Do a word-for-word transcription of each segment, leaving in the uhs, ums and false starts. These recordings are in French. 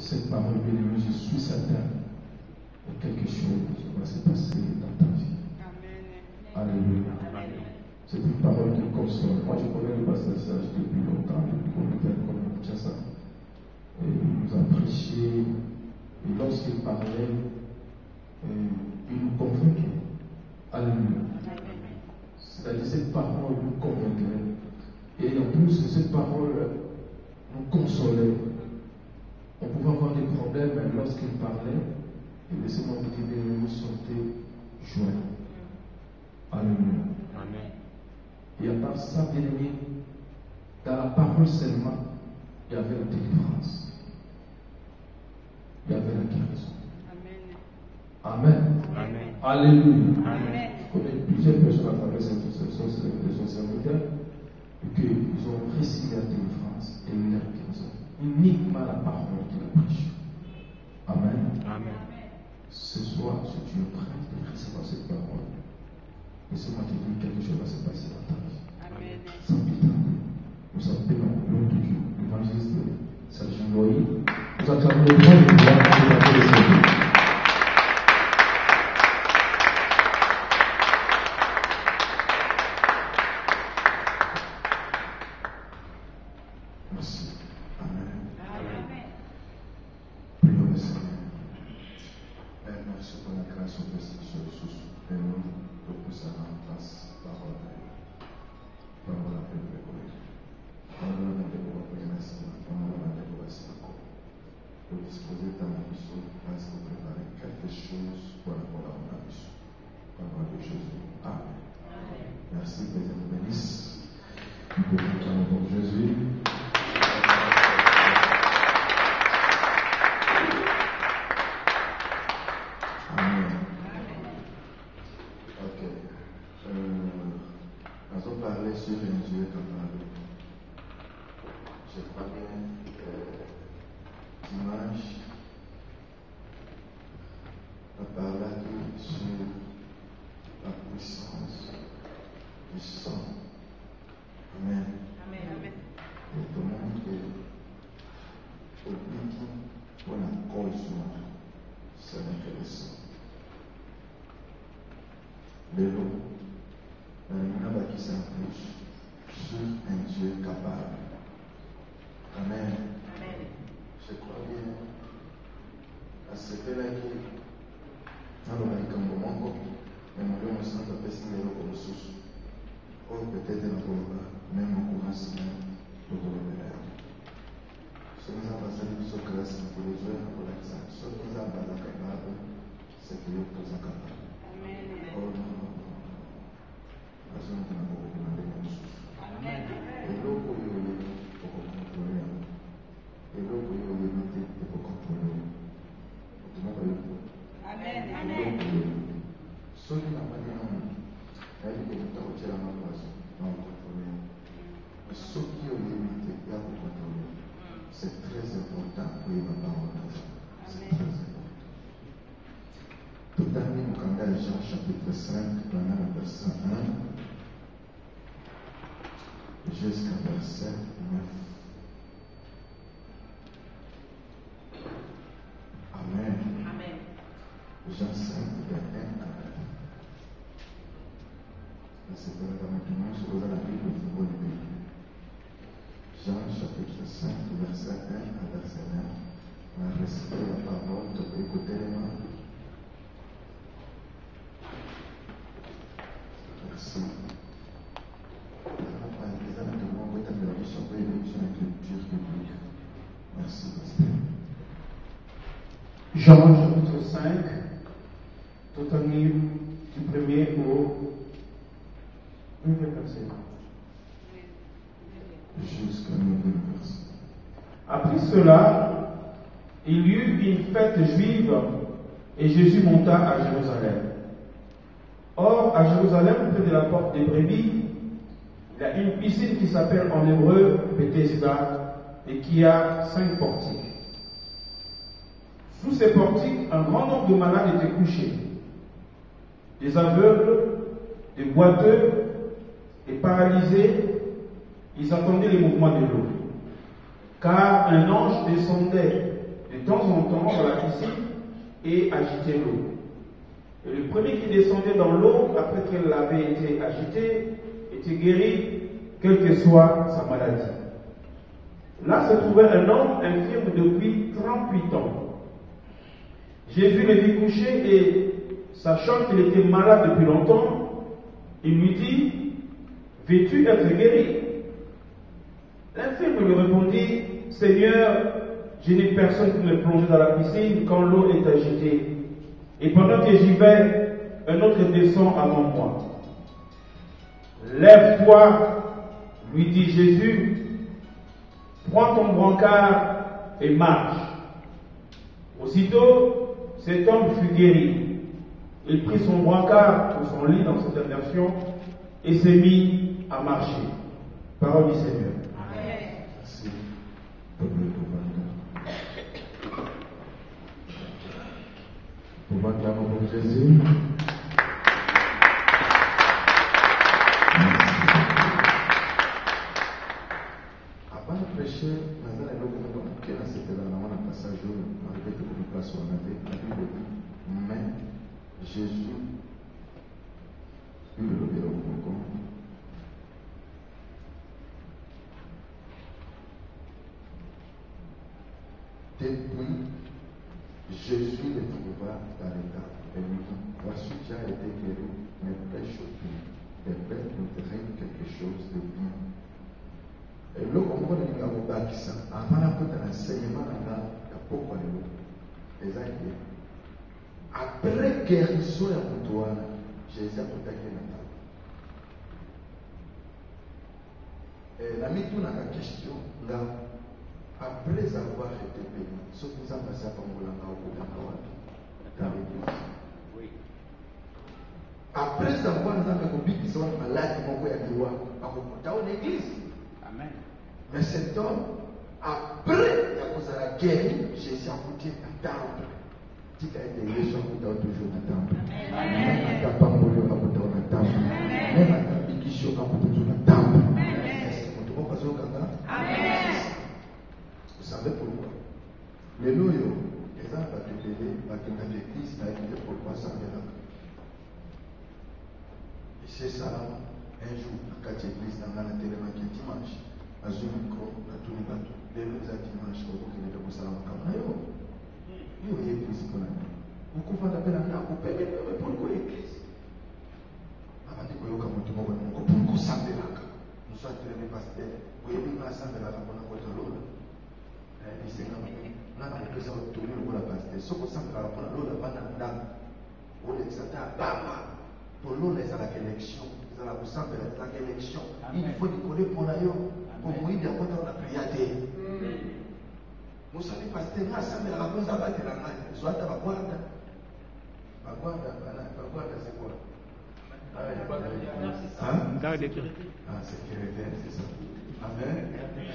cette parole, bien-aimée, je suis certain que quelque chose va se passer dans ta vie. Amen. Alléluia. Amen. C'est une parole qui console. Moi, je connais le pasteur Serge depuis longtemps, depuis qu'on était comme Kinshasa. Et il nous a prêché, et lorsqu'il parlait, il nous convainquait. Alléluia. C'est-à-dire, cette parole nous convainquait. Et en plus, cette parole nous consolait. On pouvait avoir des problèmes, mais lorsqu'il parlait, et laissez-moi vous dire, vous sentez joie. Alléluia. Amen. Et à part ça, bien aimé, dans la parole seulement, il y avait la délivrance. Il y avait la guérison. Amen. Amen. Amen. Alléluia. Amen. Je connais plusieurs personnes à travers son serviteur qu'ils ont reçu la délivrance et la guérison. Uniquement la parole de la prêche. Amen. Amen. Ce soir, si tu es prêt de recevoir cette parole, laissez-moi te dire quelque chose va se passer dans ta vie. Amen. Sans plus tarder, nous appelons au nom de Dieu, l'évangéliste Serge Loïc. Nous acclamons le nom de Dieu pour appeler le Seigneur. Merci. Amen. Amen. Prions le Seigneur. Père, merci pour la grâce au Seigneur Jésus. Et nous, nous puissions en place parole. Parole à peu près. Parole à peu près. Merci. Parole à peu près. Pour disposer ta mission, parce que vous préparez quelque chose pour la mission. Parole de Jésus. Amen. Merci, que Dieu vous bénisse. Nous pouvons acclamer pour Jésus. Amen. Ok. Euh, nous allons parler sur un Dieu capable. Je crois bien que dimanche, on a parlé sur la puissance du sang. Amen. Amen. Amen. Et tout le monde est au pic pour la cause. C'est intéressant. Le lot, on a bâti ça plus sur un Dieu capable. Amen. Amen. Je crois bien à ce que là qui dans le moment, mais nous devons sentir que c'est le comme sous. Ou peut-être un peu même au courant de le volontaire. Ce qui nous a passé sur grâce pour les joueurs pour l'examen. Ce qui nous a passé capable, c'est que nous sommes capables. Amen. Oh non, non, non. Parce que nous avons demandé comme sous. Amen. Et l'eau pour y aller, pour contrôler. Et l'eau pour y aller, pour contrôler. Amen. Amen. Ce qui n'a pas dit non. Elle dit que nous avons tiré la place, nous avons contrôlé. Mais ce qui est limité, il y a pour contrôler. C'est très important pour y avoir parole. C'est très important. Tout à l'heure, nous avons Jean chapitre cinq, dans le verset un, jusqu'à verset neuf. Amen. Amen. Jean cinq, verset un à neuf. C'est pour la maintenant, je vous ai la Bible, vous pouvez le lire. Jean chapitre cinq, verset un à verset neuf. On a récité la parole, donc écoutez-les-moi. Merci. Merci, pasteur. Jean chapitre cinq, tout en livre du premier au neuvième verset. Jusqu'à neuvième verset. Après cela, il y eut une fête juive et Jésus monta à Jérusalem. Or, à Jérusalem, près de la porte des brebis, il y a une piscine qui s'appelle en hébreu Bethesda et qui a cinq portiques. Sous ces portiques, un grand nombre de malades étaient couchés. Des aveugles, des boiteux, des paralysés, ils attendaient les mouvements de l'eau. Car un ange descendait de temps et agiter l'eau. Et le premier qui descendait dans l'eau, après qu'elle avait été agitée, était guéri, quelle que soit sa maladie. Là se trouvait un homme infirme depuis trente-huit ans. Jésus le vit coucher et, sachant qu'il était malade depuis longtemps, il lui dit, « Veux-tu être guéri ?» L'infirme lui répondit, « Seigneur, je n'ai personne pour me plonger dans la piscine quand l'eau est agitée. Et pendant que j'y vais, un autre descend avant moi. Lève-toi, lui dit Jésus, prends ton brancard et marche. » Aussitôt, cet homme fut guéri. Il prit son brancard ou son lit dans cette version et s'est mis à marcher. Parole du Seigneur. Merci. Pour acclamer pour Jésus. Avant de prêcher, dans un éloge de l'homme, qui a c'était là, dans un passage où on avait été pour une place où on avait la Bible dit, mais Jésus, il le verra au Congo. Depuis, Jésus le trouva dans l'état et lui dit, voici tu as été guéri, mais prêche au pays, et prête nous traîne quelque chose de bien. Et là, on va dire à Obakisa, avant la côte de l'enseignement, il y a beaucoup de l'eau. Les aïeux. Après guérison à Moutouana, Jésus a contacté la table. Et la mise dans la question, là, après avoir été béni, ce qui nous a passé à Pambolanga ou dans l'église. Après avoir été béni, nous avons malade, nous avons dans l'église. Amen. Mais cet homme, après avoir guéri, Jésus a coûté un temple. Il a été léger toujours dans le temple. Même à ta Pambolio, à dans le temple. Même à ta Bikisho, à dans le temple. Est-ce que vous pouvez passer au Kanga? Amen. Vous savez pourquoi? Les loyaux, les gens vont te payer, vont te mettre l'église, vont te dire pourquoi ça vient là. Et c'est ça, un jour, à quatre églises, dans la télé, dimanche, à un micro, à tous les bateaux, les autres dimanche, au bout de l'église, au salon, comme là, yo, yo, l'église, qu'on a dit. Vous pouvez appeler la main, vous payez, mais pourquoi l'église? Avant de dire que vous avez dit, pourquoi ça me là? Nous sommes très pasteurs, vous avez dit, nous sommes là, pour nous faire l'eau. Et c'est comme ça, on a besoin de tourner le rôle à pasteur. Ce qu'on sent là, pour l'eau, la banane, on est ça, bam, pour l'eau, les à la élection. La élection. Il faut décoller pour l'ailleurs. Pour mourir d'un côté, on a prié. Vous savez, pasteur, nous sommes la réponse à battre la main. Soit à la guarda. La guarda, la guarda, c'est quoi? Hein? Ah, sécurité, c'est ça. Amen.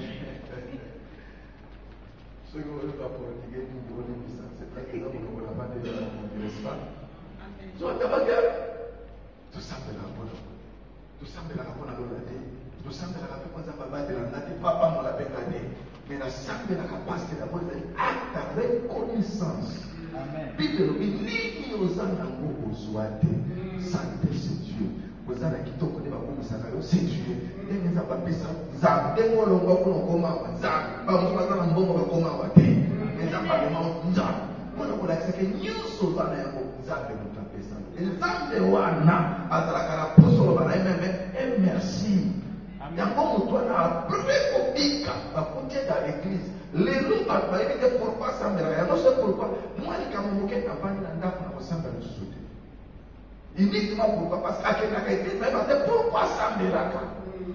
Ceux qui veulent pas politiquer, nous voulons dire ça. C'est pas que nous ne voulons pas déjà n'est-ce pas? Soit à la guerre. Tout ça, c'est la bonne. Tout ça, c'est la bonne à l'autre. Tout ça, c'est la bonne à l'autre. Papa, on l'a gagné. Mais la salle de la capacité de la bonne acte de reconnaissance. Bible, il n'y a pas de soit santé, c'est Dieu. Vous avez qui t'ont connu, c'est Dieu. Il n'y a pas de ça. Zab, des mots, l'on va comment Zab, pas vous pas un bon comment va dire. Mais ça pas le nom Zab. Moi, on a accepté New Sauvana et Zab de notre personne. Et Zab de Wana, à la Carapos, on va et merci. Il y a un moment où on a précopié dans l'église. Les loups ont dit pourquoi ça me regarde. Non, c'est pourquoi. Moi, les Camerounais n'ont pas dit qu'on a ressemblé à nous. Uniquement pourquoi? Parce qu'à l'église, mais pourquoi ça me regarde?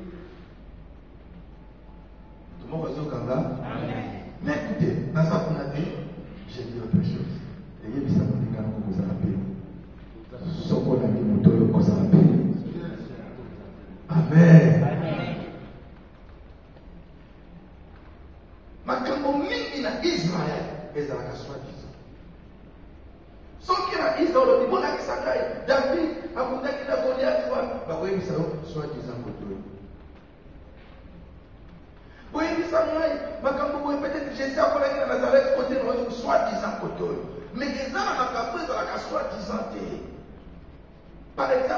Tout le monde va dire Kanga. Mais écoutez, dans ça qu'on a dit, j'ai dit autre chose. Et il y a des gens qui ont dit qu'on a appelé. Ce qu'on a dit, qu'on a appelé. Amen. Makambo mingi na Israel ezalaka soi-disant. Soki na Israel obimona kisangai David akundaki na Goliath wa bakoyebisa yo soi-disant kotoyo. Boyebisa ngai makambo boye peut-être Jésus akolaki na Nazareth kote na soi-disant kotoyo. Mais ezalaka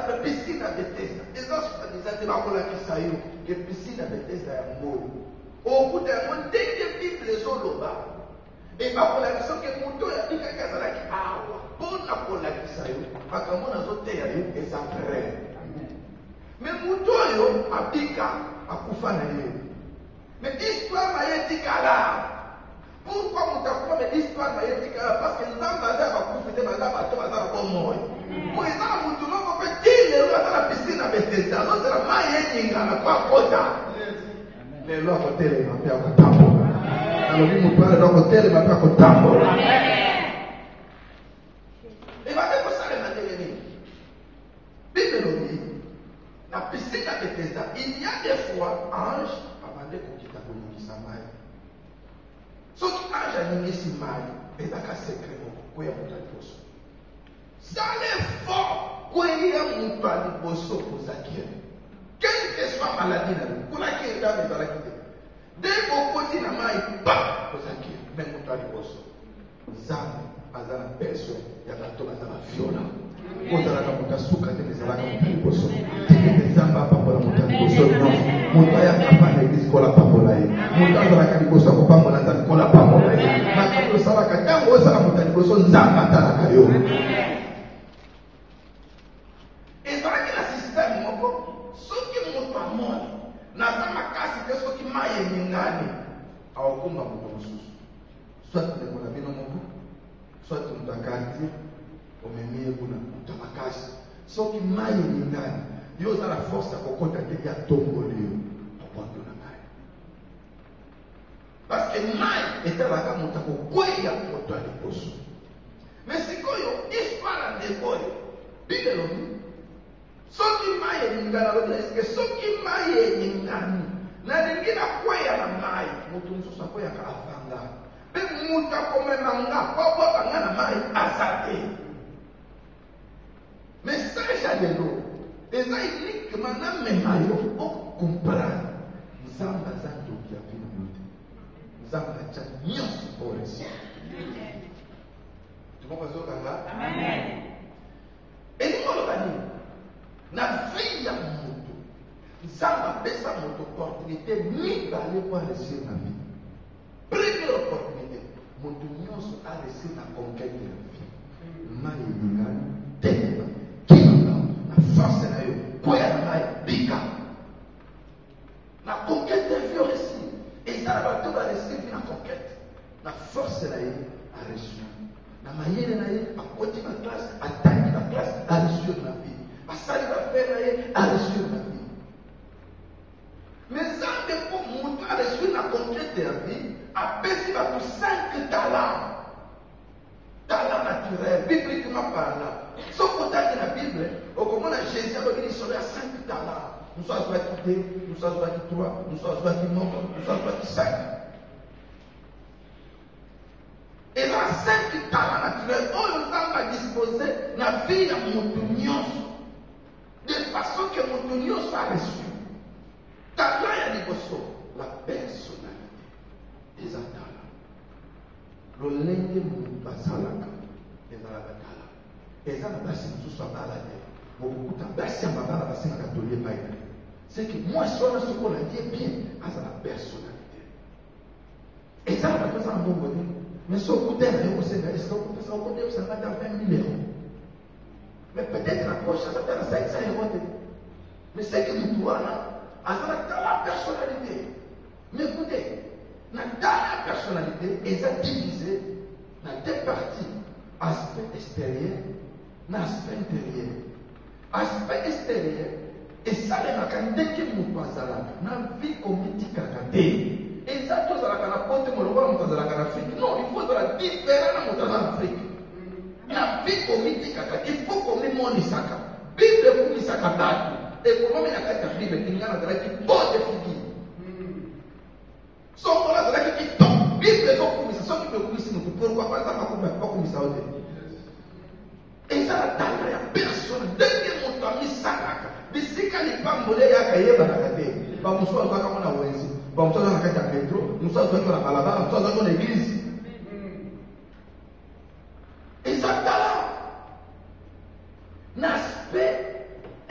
exemple piscine à Bethesda. Les autres disent que piscine à Bethesda est mort. Au bout d'un moment, dès que Bible les oloba, et pas pour la question que mon dos a dit que Kazalaki a pour la pour la question, parce que mon azote est et ça frère. Mais mon dos a dit à Koufana. Mais l'histoire m'a été là. Pourquoi mon takou mais l'histoire m'a été là? Parce que nous avons basé à Koufite, basé à Bateau, basé à Bomoy. Moi, ils ont mon tournoi, on peut dire, dans la piscine à Bethesda, nous avons maillé Ninga, quoi, Kota. Les lois de télé m'ont fait un tambour. Alors, lui, mon père, les lois de télé m'ont fait un tambour. Et va dire que ça, les matériels. Bible nous dit, la piscine à Bethesda, il y a des fois, ange, avant de qu'on quitte à Boumou qui s'en maille. Sauf qu'ange a mis si maille, et dans le secret, quoi, il y a mon poisson. Ça les fort, quoi, il y a mon poisson pour Zakir. Quelle que soit maladie, pour laquelle il a mis dans la quitté. Dès qu'on continue à maille, bam, pour Zakir, même mon poisson. Zam, azana personne, il y a la tomate à la viola. Kozala na mutasuka te ezalaka mutaliboso te ezamba papola mutaliboso non moto ayaka na eglise kola papola ye moto azalaka liboso akopambola nzambe kola papola ye makambo osalaka ntango ozala mutaliboso nzambe atalaka yo ezalaki na systeme moko soki moto amoni naza makasi te soki mai eningani aokumba moto mosusu soit ndeko na bino moko soit moto akartier omemie kuna utabakashi soki mai ningani yo za la force ya kokota te ya tomboli yo popondo na mai parce que mai etalaka moto akokweya moto ya liboso mais sikoyo histoire ndekoyo bile lobi soki mai eningani alobi eske soki mai eningani nalingi nakweya na mai moto mosusu akweyaka avanga mpe moto akomema nga kobota nga na mai aza te. Message à l'eau. Et ça uniquement dans mes maillots, on comprend. Nous avons besoin de qui a fait le monde. Nous avons besoin de mieux pour les siens. Tu comprends ça, là? Amen. Et nous, on va dire, la vie à moto. Nous avons besoin de l'opportunité, ni d'aller voir les cieux dans la vie. Première opportunité, moto nous a laissé la conquête de la vie. Maïe, tellement. La force est là, quoi est bika. La conquête est vie aussi. Et ça va tout va laisser la conquête. La force est là, à reçu. La manière est là, à côté de la classe, à attaquer la classe, à reçu de la vie. À salir la faire là, à reçu de la vie. Mais ça, pour montrer à reçu la conquête de la vie, à baisser pour cinq talents. Talent naturel, bibliquement parlant. Sauf qu'on t'a dit la Bible, au comment la Jésus a dit qu'il y a cinq talents. Nous sommes soit qui deux, nous sommes soit qui trois, nous sommes soit qui neuf, nous sommes soit qui cinq. Et là, cinq talents naturels, on nous a disposé la vie à mon de façon que mon soit reçu. Talent et la personnalité des talents. Lolenge basalaka ezalaka tala ezala basi mosusu abala te bokuta basi ya mabala basengaka tolie pai c'est que moi sona sokola die bien azala personnalité ezala bato ezala mbongo te mais sokuta na yo kosenga est-ce que okopesa okote osanga ta vingt mille euros mais peut-être la poche azata na cinq cents euros te mais c'est que mutu wana azala tala personnalité mais écoutez dans la personnalité, ils sont divisés dans deux parties. Aspect extérieur, aspect intérieur. Aspect extérieur, et ça, les macantés qui nous passent là, dans la vie communique à côté. Et ça, tout ça, la porte, mon roi, mon dans l'Afrique. Non, il faut de la différence dans l'Afrique. La vie communique à côté. Il faut qu'on ait mon Isaka. Bible pour Isaka Datu. Et pour moi, il y a quatre Bible qui n'y a pas de bonne figure. Soko la zala ki tombe Bible est comme ça soko peut kumisa nous pourquoi pas ça pas comme pas comme ça et ça la tala ya personne dernier moto ami sakaka bisika ni pambole ya kayeba na kate ba muso azwa kama na wenzi ba muso azwa kata metro muso azwa kwa balabala muso azwa kwa église et ça tala l'aspect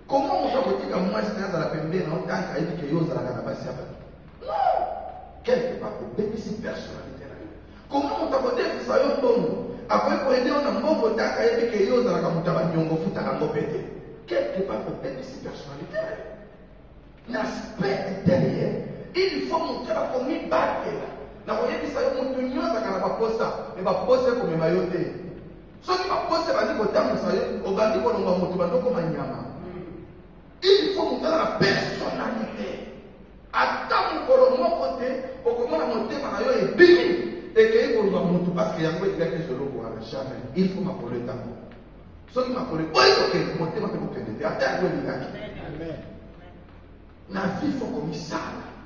Comment on peut dire que moi je suis dans la pembe en tant que yo za la kabasi apa? Non. Quelque part pour bénéficier personnalité. Comment on peut dire que ça yo tono? Après pour aider on a mbongo tant que yo za la kamutaba nyongo futa kango pété. Quelque part pour bénéficier personnalité. L'aspect intérieur, il faut montrer la famille batte. Na koyebi sa yo mutu nyonza kana baposa, e baposa ko memayote. Soki baposa bandi kotamu sa yo, obandi ko longa mutu bandoko manyama. Il faut montrer la personnalité. Attends mon moko te, okomona motema na yo ebimi, ekei koluba mutu parce que yango ekilaki zolo ko jamais. Il faut m'appeler tango. Soki m'appeler, oyo ke motema pe ko kende te, ata yango elikaki. Amen. Na vie faut comme ça.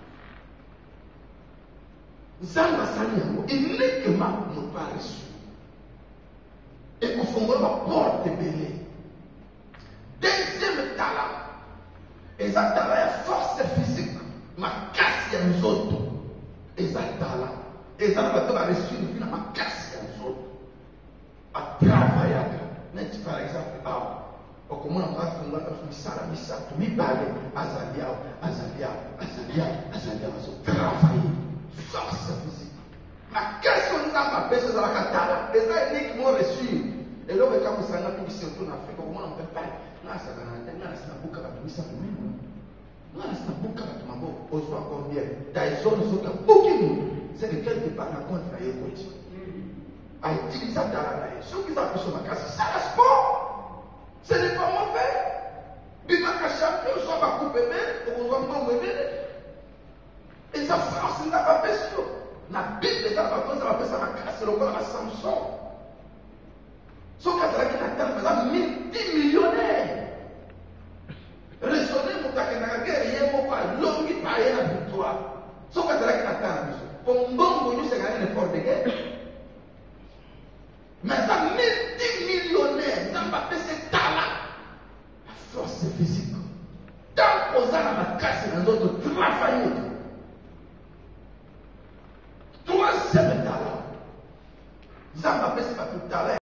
Zanga sali yango uniquement nous pas reçu. Et qu'on fongola ma porte belée. Deuxième talent. Eza talent ya force physique. Ma casse ya nzoto. Eza talent. Eza na bato ba reçu na ma casse ya nzoto. A travailler. Net par exemple, ah, okomona mpa fongola ka misala misato mibale azalia azalia azalia azalia azo travailler. Force physique. Ma question nous a ma pêche dans la catala. Les gens uniquement reçus. Et là, quand vous savez tout ici autour en Afrique, comment on peut pas? Là, ça va dans la c'est la boucle à tout ça même. Là, c'est la boucle à tout ma boue. On soit combien? Dans les zones où il y a beaucoup de monde. C'est que quelque part la contre la écoute. À utiliser ça dans la vie. Ceux qui ont fait sur ma casse, c'est le sport. Ce n'est pas mauvais. Bimaka champion, soit ma coupe bébé, ou on soit mon bébé. Et ça, France n'a pas fait ça. La Bible est dans la cause, ça va faire ça, la casse, le corps à Samson. Son cadre qui n'a pas multimillionnaire. Raisonnez mon cas, n'a guerre, il y a pas l'homme qui paye la victoire. Son cadre qui n'a pas pour un bon bonus, c'est gagner l'effort de guerre. Mais ça, multimillionnaire, n'a pas fait ce talent. La force physique. Tant qu'on a la casse, dans d'autres travailleurs.